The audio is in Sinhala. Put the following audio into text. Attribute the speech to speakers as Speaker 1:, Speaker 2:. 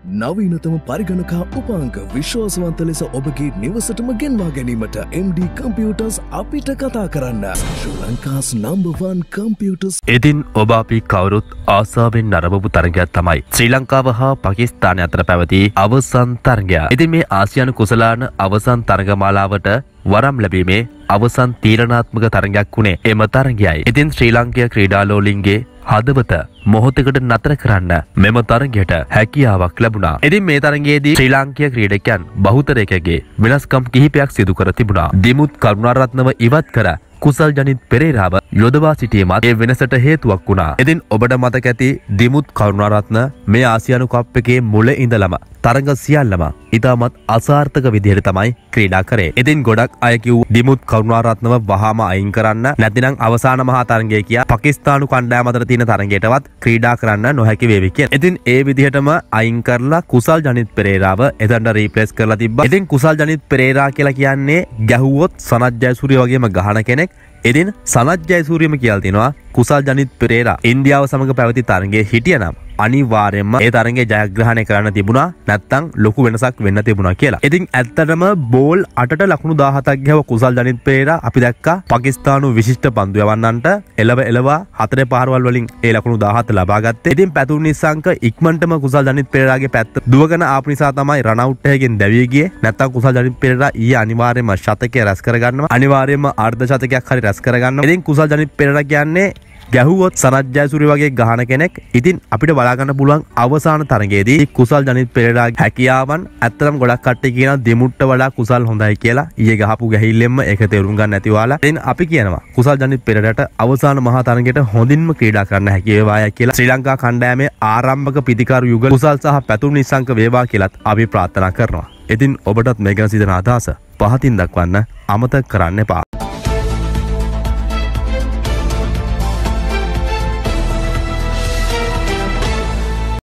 Speaker 1: නවීනතම පරිගණක උපාංක විශ්වාසවන්ත ලෙස ඔබගේ නිවසටම ගෙන්වා ගැනීමට mdcomputers අපිට කතා කරන්න. ශ්‍රී ලංකාස් #1 computers.
Speaker 2: ඉතින් ඔබ අපි කවුරුත් ආසාවෙන් නරඹපු තරඟයක් තමයි ශ්‍රී ලංකාව හා පාකිස්තානය අතර පැවති අවසන් තරඟය. ඉතින් මේ ආසියානු කුසලාන අවසන් තරඟමාලාවට වරම් ලැබීමේ අවසන් තීරණාත්මක තරඟයක් වුණේ එම තරඟයයි. ඉතින් ශ්‍රී ලාංකේය ක්‍රීඩාලෝලින්ගේ හදවත මොහොතකට නතර කරන්න මෙම තරඟයට හැකියාවක් ලැබුණා. ඉතින් මේ තරඟයේදී ශ්‍රී ලාංකේය ක්‍රීඩකයන් බහුතරයකගේ වෙනස්කම් කිහිපයක් සිදු කර තිබුණා. දිමුත් කරුණාරත්නව ඉවත් කර කුසල් ජනිත් පෙරේරාව යොදවා සිටීමත් ඒ වෙනසට හේතුවක් වුණා. ඉතින් ඔබට මතක ඇති දිමුත් කරුණාරත්න මේ ආසියානු කප් එකේ මුල ඉඳලම තරඟ සියල්ලම ඉතාමත් අසාර්ථක විදිහට තමයි ක්‍රීඩා කරේ. ඉතින් ගොඩක් අය කිව්ව දිමුත් කරුණාරත්නව වහාම අයින් කරන්න නැතිනම් අවසාන මහා තරඟය කියා පාකිස්තානු කණ්ඩායම අතර තියෙන තරඟයටවත් ක්‍රීඩා කරන්න නොහැකි වේවි කියලා. ඉතින් ඒ විදිහටම අයින් කරලා කුසල් ජනිත් පෙරේරාව එතනට රීප්ලේස් කරලා තිබ්බා. ඉතින් කුසල් ජනිත් පෙරේරා කියලා කියන්නේ ගැහුවොත් සනත් ජයසූරිය වගේම ගහන කෙනෙක්. ඉතින් සනත් ජයසූරියම කියලා තිනවා කුසල් ජනිත් පෙරේරා ඉන්දියාව සමග පැවති තරඟයේ හිටියනම් අනිවාර්යයෙන්ම ඒ තරඟේ ජයග්‍රහණය කරන්න තිබුණා නැත්නම් ලොකු වෙනසක් වෙන්න තිබුණා කියලා. ඉතින් ඇත්තටම බෝල් 8ට ලකුණු 17ක් ගැහුව කුසල් ජනිත් පෙරේරා අපි දැක්කා පාකිස්තානු විශිෂ්ට පන්දු යවන්නන්ට එළවා 4 පාරවල් වලින් ඒ ලකුණු 17 ලබා ගත්තේ. ඉතින් පැතුම් නිසංක ඉක්මනටම කුසල් ජනිත් පෙරේරාගේ පැත්ත දුවගෙන ආපු නිසා තමයි රන් අවුට් එකකින් දැවී ගියේ. නැත්නම් කුසල් ජනිත් පෙරේරා ඊයේ අනිවාර්යයෙන්ම ශතකය රැස් කරගන්නවා. අනිවාර්යයෙන්ම අර්ධ ශතකයක් හරි රැස් කරගන්නවා. ඉතින් කුසල් ජනිත් පෙරේරා කියන්නේ ගැහුවොත් සනත් ජයසූරිය වගේ ගහන කෙනෙක්. ඉතින් අපිට බලා ගන්න පුළුවන් අවසාන තරඟයේදී කුසල් ජනිත් පෙරේරාගේ හැකියාවන් ඇත්තටම ගොඩක් කට්ටිය කියනවා දෙමුට්ට වඩා කුසල් හොඳයි කියලා. ඊයේ ගහපු ගැහිල්ලෙන්ම ඒක තේරුම් ගන්න නැති වාලා. ඉතින් අපි කියනවා කුසල් ජනිත් පෙරේරාට අවසාන මහා තරඟයට හොඳින්ම ක්‍රීඩා කරන්න හැකි වේවාය කියලා. ශ්‍රී ලංකා කණ්ඩායමේ ආරම්භක පිතිකරු යුගල කුසල් සහ පැතුම් නිසංක වේවා කියලාත් අපි ප්‍රාර්ථනා කරනවා. ඉතින් ඔබටත් මේ ගැන සිතන අදහස පහතින් දක්වන්න අමතක කරන්න එපා.